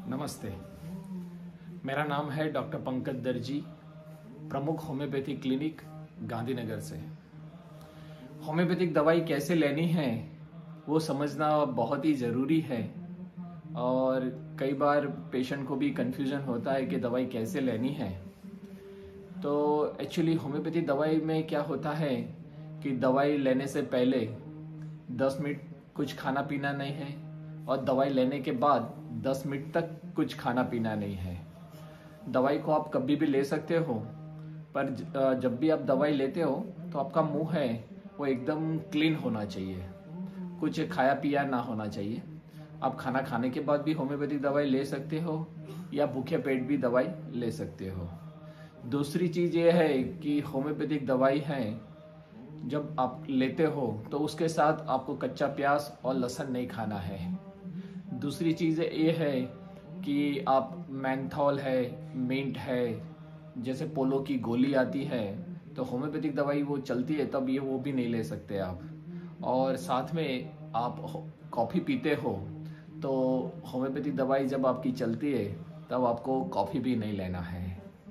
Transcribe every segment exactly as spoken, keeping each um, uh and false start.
नमस्ते, मेरा नाम है डॉक्टर पंकज दर्जी, प्रमुख होम्योपैथी क्लिनिक गांधीनगर से। होम्योपैथिक दवाई कैसे लेनी है वो समझना बहुत ही ज़रूरी है और कई बार पेशेंट को भी कन्फ्यूजन होता है कि दवाई कैसे लेनी है। तो एक्चुअली होम्योपैथी दवाई में क्या होता है कि दवाई लेने से पहले दस मिनट कुछ खाना पीना नहीं है और दवाई लेने के बाद दस मिनट तक कुछ खाना पीना नहीं है। दवाई को आप कभी भी ले सकते हो, पर जब भी आप दवाई लेते हो तो आपका मुंह है वो एकदम क्लीन होना चाहिए, कुछ खाया पिया ना होना चाहिए। आप खाना खाने के बाद भी होम्योपैथिक दवाई ले सकते हो या भूखे पेट भी दवाई ले सकते हो। दूसरी चीज़ ये है कि होम्योपैथिक दवाई है जब आप लेते हो तो उसके साथ आपको कच्चा प्याज और लहसुन नहीं खाना है। दूसरी चीज़ ये है कि आप मेंथॉल है, मिंट है, जैसे पोलो की गोली आती है तो होम्योपैथिक दवाई वो चलती है तब ये वो भी नहीं ले सकते आप। और साथ में आप कॉफ़ी पीते हो तो होम्योपैथिक दवाई जब आपकी चलती है तब आपको कॉफ़ी भी नहीं लेना है।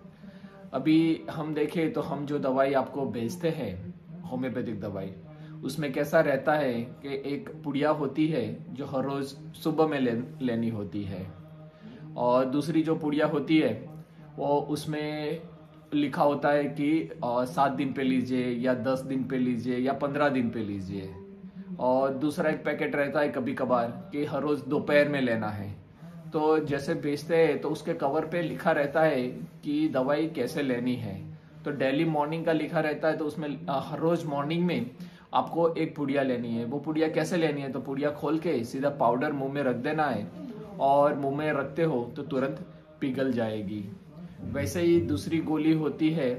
अभी हम देखें तो हम जो दवाई आपको भेजते हैं होम्योपैथिक दवाई, उसमें कैसा रहता है कि एक पुड़िया होती है जो हर रोज़ सुबह में ले, लेनी होती है और दूसरी जो पुड़िया होती है वो उसमें लिखा होता है कि सात दिन पे लीजिए या दस दिन पे लीजिए या पंद्रह दिन पे लीजिए। और दूसरा एक पैकेट रहता है कभी कभार कि हर रोज़ दोपहर में लेना है। तो जैसे बेचते हैं तो उसके कवर पे लिखा रहता है कि दवाई कैसे लेनी है। तो डेली मॉर्निंग का लिखा रहता है तो उसमें हर रोज़ मॉर्निंग में आपको एक पुड़िया लेनी है। वो पुड़िया कैसे लेनी है, तो पुड़िया खोल के सीधा पाउडर मुंह में रख देना है और मुंह में रखते हो तो तुरंत पिघल जाएगी। वैसे ही दूसरी गोली होती है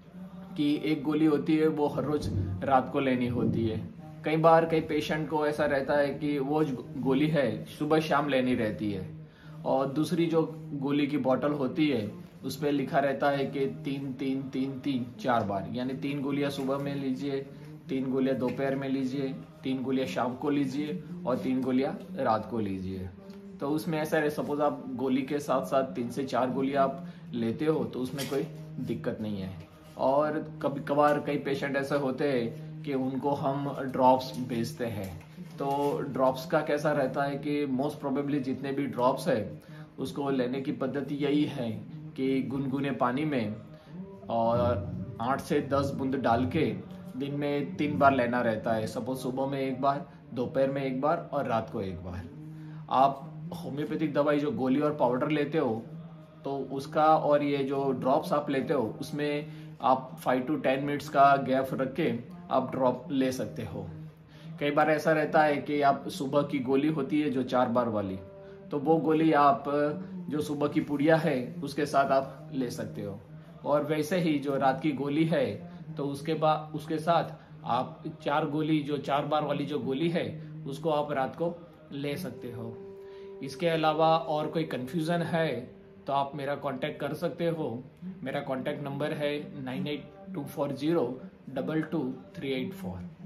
कि एक गोली होती है वो हर रोज़ रात को लेनी होती है। कई बार कई पेशेंट को ऐसा रहता है कि वो गोली है सुबह शाम लेनी रहती है। और दूसरी जो गोली की बोतल होती है उस पर लिखा रहता है कि तीन तीन तीन तीन चार बार, यानी तीन गोलियां सुबह में लीजिए, तीन गोलियां दोपहर में लीजिए, तीन गोलियां शाम को लीजिए और तीन गोलियां रात को लीजिए। तो उसमें ऐसा है, सपोज आप गोली के साथ साथ तीन से चार गोलियां आप लेते हो तो उसमें कोई दिक्कत नहीं है। और कभी कभार कई पेशेंट ऐसे होते हैं कि उनको हम ड्रॉप्स भेजते हैं। तो ड्रॉप्स का कैसा रहता है कि मोस्ट प्रोबेबली जितने भी ड्रॉप्स है उसको लेने की पद्धति यही है कि गुनगुने पानी में और आठ से दस बूंद डाल के दिन में तीन बार लेना रहता है। सपोज सुबह में एक बार, दोपहर में एक बार और रात को एक बार। आप होम्योपैथिक दवाई जो गोली और पाउडर लेते हो तो उसका और ये जो ड्रॉप्स आप लेते हो उसमें आप फाइव टू टेन मिनट्स का गैप रख के आप ड्रॉप ले सकते हो। कई बार ऐसा रहता है कि आप सुबह की गोली होती है जो चार बार वाली, तो वो गोली आप जो सुबह की पुड़िया है उसके साथ आप ले सकते हो। और वैसे ही जो रात की गोली है तो उसके बाद उसके साथ आप चार गोली जो चार बार वाली जो गोली है उसको आप रात को ले सकते हो। इसके अलावा और कोई कन्फ्यूज़न है तो आप मेरा कांटेक्ट कर सकते हो। मेरा कांटेक्ट नंबर है nine eight two four zero double two three eight four.